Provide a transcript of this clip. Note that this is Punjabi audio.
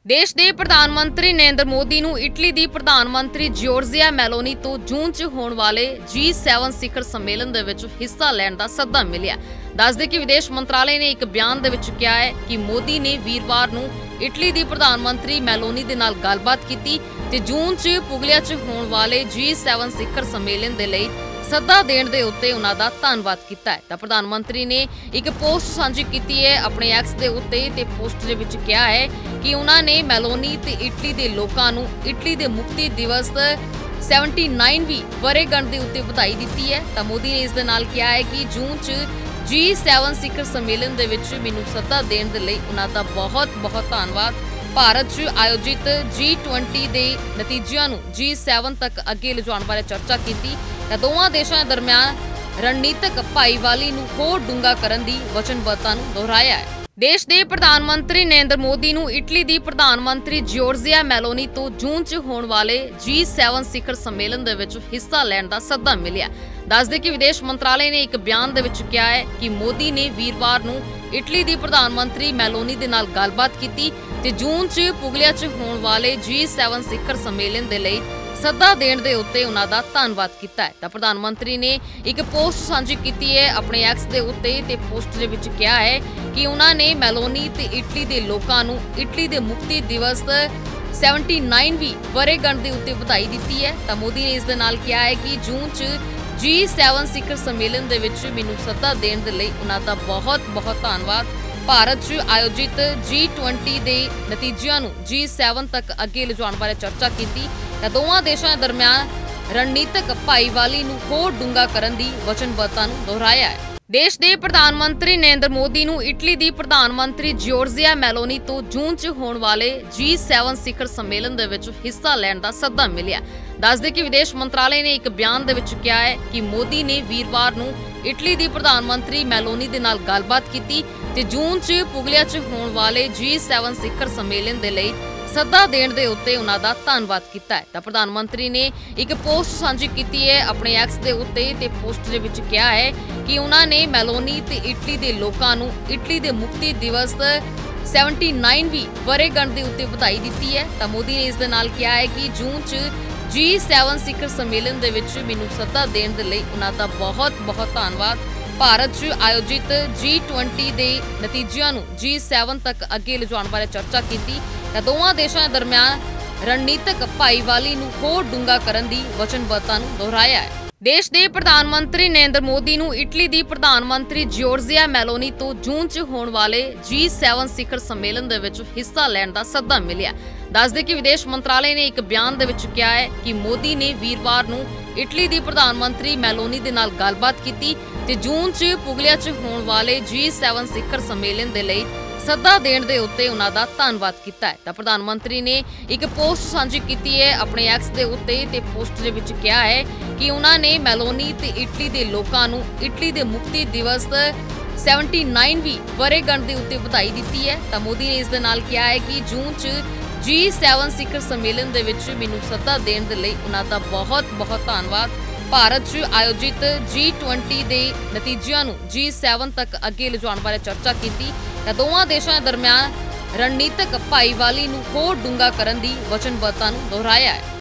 देश के प्रधानमंत्री नरेंद्र मोदी ਨੂੰ ਇਟਲੀ ਦੀ ਪ੍ਰਧਾਨ ਮੰਤਰੀ ਜੋਰਜੀਆ ਮੈਲੋਨੀ ਤੋਂ ਜੂਨ 'ਚ ਹੋਣ ਵਾਲੇ G7 ਸਿਖਰ ਸੰਮੇਲਨ ਦੇ ਵਿੱਚ ਹਿੱਸਾ ਲੈਣ ਦਾ ਸੱਦਾ ਮਿਲਿਆ। ਦੱਸਦੇ ਕਿ ਵਿਦੇਸ਼ ਮੰਤਰਾਲੇ ਨੇ ਇੱਕ ਬਿਆਨ ਦੇ ਵਿੱਚ ਕਿਹਾ ਹੈ ਕਿ ਮੋਦੀ ਨੇ ਵੀਰਵਾਰ ਨੂੰ ਇਟਲੀ ਦੀ ਪ੍ਰਧਾਨ ਮੰਤਰੀ ਮੈਲੋਨੀ ਦੇ ਨਾਲ ਗੱਲਬਾਤ ਕੀਤੀ ਤੇ ਜੂਨ 'ਚ ਪੁਗਲਿਆ 'ਚ ਹੋਣ ਵਾਲੇ G7 ਸਿਖਰ ਸੰਮੇਲਨ ਦੇ ਲਈ ਸੱਦਾ ਦੇਣ ਦੇ ਉੱਤੇ ਉਹਨਾਂ ਦਾ ਧੰਨਵਾਦ ਕੀਤਾ ਹੈ। ਤਾਂ ਪ੍ਰਧਾਨ ਮੰਤਰੀ ਨੇ ਇੱਕ ਪੋਸਟ ਸਾਂਝੀ ਕੀਤੀ ਹੈ ਆਪਣੇ ਐਕਸ ਦੇ ਉੱਤੇ ਤੇ ਪੋਸਟ ਦੇ ਵਿੱਚ ਕਿਹਾ ਹੈ ਕਿ ਉਹਨਾਂ ਨੇ ਮੈਲੋਨੀ ਤੇ ਇਟਲੀ ਦੇ ਲੋਕਾਂ ਨੂੰ ਇਟਲੀ ਦੇ ਮੁਕਤੀ ਦਿਵਸ 79ਵੀਂ ਵਰ੍ਹੇਗੰਢ ਦੇ ਉੱਤੇ ਵਧਾਈ ਦਿੱਤੀ ਹੈ। ਤਾਂ ਮੋਦੀ ਨੇ ਇਸ ਦੇ ਨਾਲ ਕਿਹਾ ਹੈ ਕਿ ਜੂਨ 'ਚ G7 ਸਿਖਰ ਸੰਮੇਲਨ ਦੇ ਵਿੱਚ ਮੈਨੂੰ ਸੱਦਾ ਦੇਣ ਦੇ ਲਈ ਉਹਨਾਂ ਦਾ ਬਹੁਤ ਧੰਨਵਾਦ। ਭਾਰਤ 'ਚ ਆਯੋਜਿਤ G20 ਦੇ ਨਤੀਜਿਆਂ ਨੂੰ G7 ਤੱਕ ਅੱਗੇ ਲਿਜਾਉਣ ਬਾਰੇ ਚਰਚਾ ਕੀਤੀ ਤਾਂ ਦੋਵਾਂ ਦੇਸ਼ਾਂ ਦੇ ਦਰਮਿਆਨ ਰਣਨੀਤਕ ਭਾਈਵਾਲੀ ਨੂੰ ਹੋਰ ਡੂੰਘਾ ਕਰਨ ਦੀ ਵਚਨਬੱਧਤਾ ਨੂੰ ਦੁਹਰਾਇਆ ਹੈ। देश के प्रधानमंत्री नरेंद्र मोदी ਨੂੰ ਇਟਲੀ ਦੀ ਪ੍ਰਧਾਨ ਮੰਤਰੀ ਜੋਰਜੀਆ ਮੈਲੋਨੀ ਤੋਂ ਜੂਨ 'ਚ ਹੋਣ ਵਾਲੇ G7 ਸਿਖਰ ਸੰਮੇਲਨ ਦੇ ਵਿੱਚ ਹਿੱਸਾ ਲੈਣ ਦਾ ਸੱਦਾ ਮਿਲਿਆ। ਦੱਸਦੇ ਕਿ ਵਿਦੇਸ਼ ਮੰਤਰਾਲੇ ਨੇ ਇੱਕ ਬਿਆਨ ਦੇ ਵਿੱਚ ਕਿਹਾ ਹੈ ਕਿ ਮੋਦੀ ਨੇ ਵੀਰਵਾਰ ਨੂੰ ਇਟਲੀ ਦੀ ਪ੍ਰਧਾਨ ਮੰਤਰੀ ਮੈਲੋਨੀ ਦੇ ਨਾਲ ਗੱਲਬਾਤ ਕੀਤੀ ਤੇ ਜੂਨ 'ਚ ਪੁਗਲਿਆ 'ਚ ਹੋਣ ਵਾਲੇ G7 ਸਿਖਰ ਸੰਮੇਲਨ ਦੇ ਲਈ ਸੱਦਾ ਦੇਣ ਦੇ ਉੱਤੇ ਉਹਨਾਂ ਦਾ ਧੰਨਵਾਦ ਕੀਤਾ ਹੈ। ਤਾਂ ਪ੍ਰਧਾਨ ਮੰਤਰੀ ਨੇ ਇੱਕ ਪੋਸਟ ਸਾਂਝੀ ਕੀਤੀ ਹੈ ਆਪਣੇ ਐਕਸ ਦੇ ਉੱਤੇ ਤੇ ਪੋਸਟ ਦੇ ਵਿੱਚ ਕਿਹਾ ਹੈ ਕਿ ਉਹਨਾਂ ਨੇ ਮੈਲੋਨੀ ਤੇ ਇਟਲੀ ਦੇ ਲੋਕਾਂ ਨੂੰ ਇਟਲੀ ਦੇ ਮੁਕਤੀ ਦਿਵਸ 79ਵੀਂ ਵਰ੍ਹੇਗੰਢ ਦੇ ਉੱਤੇ ਵਧਾਈ ਦਿੱਤੀ ਹੈ। ਤਾਂ ਮੋਦੀ ਨੇ ਇਸ ਦੇ ਨਾਲ ਕਿਹਾ ਹੈ ਕਿ ਜੂਨ 'ਚ G7 ਸਿਖਰ ਸੰਮੇਲਨ ਦੇ ਵਿੱਚ ਮੈਨੂੰ ਸੱਦਾ ਦੇਣ ਦੇ ਲਈ ਉਹਨਾਂ ਦਾ ਬਹੁਤ ਧੰਨਵਾਦ। ਭਾਰਤ 'ਚ ਆਯੋਜਿਤ G20 ਦੇ ਨਤੀਜਿਆਂ ਨੂੰ G7 ਤੱਕ ਅੱਗੇ ਲਿਜਾਉਣ ਬਾਰੇ ਚਰਚਾ ਕੀਤੀ ਤਾਂ ਦੋਵਾਂ ਦੇਸ਼ਾਂ ਦੇ ਦਰਮਿਆਨ ਰਣਨੀਤਕ ਭਾਈਵਾਲੀ ਨੂੰ ਹੋਰ ਡੂੰਘਾ ਕਰਨ ਦੀ ਵਚਨਬੱਧਤਾ ਨੂੰ ਦੁਹਰਾਇਆ ਹੈ। देश के प्रधानमंत्री नरेंद्र मोदी ਨੂੰ ਇਟਲੀ ਦੀ ਪ੍ਰਧਾਨ ਮੰਤਰੀ ਜੋਰਜੀਆ ਮੈਲੋਨੀ ਤੋਂ ਜੂਨ 'ਚ ਹੋਣ ਵਾਲੇ G7 ਸਿਖਰ ਸੰਮੇਲਨ ਦੇ ਵਿੱਚ ਹਿੱਸਾ ਲੈਣ ਦਾ ਸੱਦਾ ਮਿਲਿਆ। ਦੱਸਦੇ ਕਿ ਵਿਦੇਸ਼ ਮੰਤਰਾਲੇ ਨੇ ਇੱਕ ਬਿਆਨ ਦੇ ਵਿੱਚ ਕਿਹਾ ਹੈ ਕਿ ਮੋਦੀ ਨੇ ਵੀਰਵਾਰ ਨੂੰ ਇਟਲੀ ਦੀ ਪ੍ਰਧਾਨ ਮੰਤਰੀ ਮੈਲੋਨੀ ਦੇ ਨਾਲ ਗੱਲਬਾਤ ਕੀਤੀ ਤੇ ਜੂਨ 'ਚ ਪੁਗਲਿਆ 'ਚ ਹੋਣ ਵਾਲੇ G7 ਸਿਖਰ ਸੰਮੇਲਨ ਦੇ ਲਈ ਸੱਦਾ ਦੇਣ ਦੇ ਉੱਤੇ ਉਹਨਾਂ ਦਾ ਧੰਨਵਾਦ ਕੀਤਾ ਹੈ। ਤਾਂ ਪ੍ਰਧਾਨ ਮੰਤਰੀ ਨੇ ਇੱਕ ਪੋਸਟ ਸਾਂਝੀ ਕੀਤੀ ਹੈ ਆਪਣੇ ਐਕਸ ਦੇ ਉੱਤੇ ਤੇ ਪੋਸਟ ਦੇ ਵਿੱਚ ਕਿਹਾ ਹੈ ਕਿ ਉਹਨਾਂ ਨੇ ਮੈਲੋਨੀ ਤੇ ਇਟਲੀ ਦੇ ਲੋਕਾਂ ਨੂੰ ਇਟਲੀ ਦੇ ਮੁਕਤੀ ਦਿਵਸ 79ਵੀਂ ਵਰ੍ਹੇਗੰਢ ਦੇ ਉੱਤੇ ਵਧਾਈ ਦਿੱਤੀ ਹੈ। ਤਾਂ ਮੋਦੀ ਨੇ ਇਸ ਦੇ ਨਾਲ ਕਿਹਾ ਹੈ ਕਿ ਜੂਨ 'ਚ G7 ਸਿਖਰ ਸੰਮੇਲਨ ਦੇ ਵਿੱਚ ਮੈਨੂੰ ਸੱਦਾ ਦੇਣ ਦੇ ਲਈ ਉਹਨਾਂ ਦਾ ਬਹੁਤ ਧੰਨਵਾਦ। ਭਾਰਤ 'ਚ ਆਯੋਜਿਤ G20 ਦੇ ਨਤੀਜਿਆਂ ਨੂੰ G7 ਤੱਕ ਅੱਗੇ ਲਿਜਾਉਣ ਬਾਰੇ ਚਰਚਾ ਕੀਤੀ ਤਾਂ ਦੋਵਾਂ ਦੇਸ਼ਾਂ ਦੇ ਦਰਮਿਆਨ ਰਣਨੀਤਕ ਭਾਈਵਾਲੀ ਨੂੰ ਹੋਰ ਡੂੰਘਾ ਕਰਨ ਦੀ ਵਚਨਬੱਧਤਾ ਨੂੰ ਦੁਹਰਾਇਆ ਹੈ। देश के प्रधानमंत्री नरेंद्र मोदी ਨੂੰ ਇਟਲੀ ਦੀ ਪ੍ਰਧਾਨ ਮੰਤਰੀ ਜੋਰਜੀਆ ਮੈਲੋਨੀ ਤੋਂ ਜੂਨ 'ਚ ਹੋਣ ਵਾਲੇ G7 ਸਿਖਰ ਸੰਮੇਲਨ ਦੇ ਵਿੱਚ ਹਿੱਸਾ ਲੈਣ ਦਾ ਸੱਦਾ ਮਿਲਿਆ। ਦੱਸਦੇ ਕਿ ਵਿਦੇਸ਼ ਮੰਤਰਾਲੇ ਨੇ ਇੱਕ ਬਿਆਨ ਦੇ ਵਿੱਚ ਕਿਹਾ ਹੈ ਕਿ ਮੋਦੀ ਨੇ ਵੀਰਵਾਰ ਨੂੰ ਇਟਲੀ ਦੀ ਪ੍ਰਧਾਨ ਮੰਤਰੀ ਮੈਲੋਨੀ ਦੇ ਨਾਲ ਗੱਲਬਾਤ ਕੀਤੀ ਤੇ ਜੂਨ 'ਚ ਪੁਗਲਿਆ 'ਚ ਹੋਣ ਵਾਲੇ G7 ਸਿਖਰ ਸੰਮੇਲਨ ਦੇ ਲਈ ਸੱਦਾ ਦੇਣ ਦੇ ਉੱਤੇ ਉਹਨਾਂ ਦਾ ਧੰਨਵਾਦ ਕੀਤਾ ਹੈ। ਤਾਂ ਪ੍ਰਧਾਨ ਮੰਤਰੀ ਨੇ ਇੱਕ ਪੋਸਟ ਸਾਂਝੀ ਕੀਤੀ ਹੈ ਆਪਣੇ ਐਕਸ ਦੇ ਉੱਤੇ ਤੇ ਪੋਸਟ ਦੇ ਵਿੱਚ ਕਿਹਾ ਹੈ ਕਿ ਉਹਨਾਂ ਨੇ ਮੈਲੋਨੀ ਤੇ ਇਟਲੀ ਦੇ ਲੋਕਾਂ ਨੂੰ ਇਟਲੀ ਦੇ ਮੁਕਤੀ ਦਿਵਸ 79ਵੀਂ ਵਰ੍ਹੇਗੰਢ ਦੇ ਉੱਤੇ ਵਧਾਈ ਦਿੱਤੀ ਹੈ। ਤਾਂ ਮੋਦੀ ਨੇ ਇਸ ਦੇ ਨਾਲ ਕਿਹਾ ਹੈ ਕਿ ਜੂਨ 'ਚ G7 ਸਿਖਰ ਸੰਮੇਲਨ ਦੇ ਵਿੱਚ ਮੈਨੂੰ ਸੱਦਾ ਦੇਣ ਦੇ ਲਈ ਉਹਨਾਂ ਦਾ ਬਹੁਤ ਧੰਨਵਾਦ। ਭਾਰਤ 'ਚ ਆਯੋਜਿਤ G20 ਦੇ ਨਤੀਜਿਆਂ ਨੂੰ G7 ਤੱਕ ਅੱਗੇ ਲਿਜਾਉਣ ਬਾਰੇ ਚਰਚਾ ਕੀਤੀ ਤਾਂ ਦੋਵਾਂ ਦੇਸ਼ਾਂ ਦੇ ਦਰਮਿਆਨ ਰਣਨੀਤਕ ਭਾਈਵਾਲੀ ਨੂੰ ਹੋਰ ਡੂੰਘਾ ਕਰਨ ਦੀ ਵਚਨਬੱਧਤਾ ਨੂੰ ਦੁਹਰਾਇਆ ਹੈ।